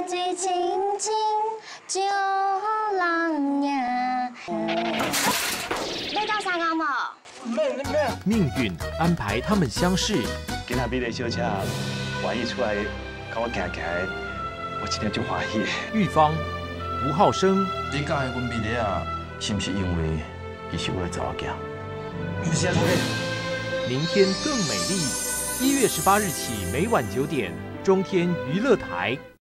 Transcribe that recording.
最亲近就人呀。要到三公无？ 没。 命运安排他们相识。 今仔美丽小姐愿意出来跟我行行的，我真正足欢喜。 玉芳、吴浩生， 你介阮美丽啊，是不是因为伊是我的查某囝？ 有些同学。 明天更美丽。1月18日起，每晚9点，中天娱乐台。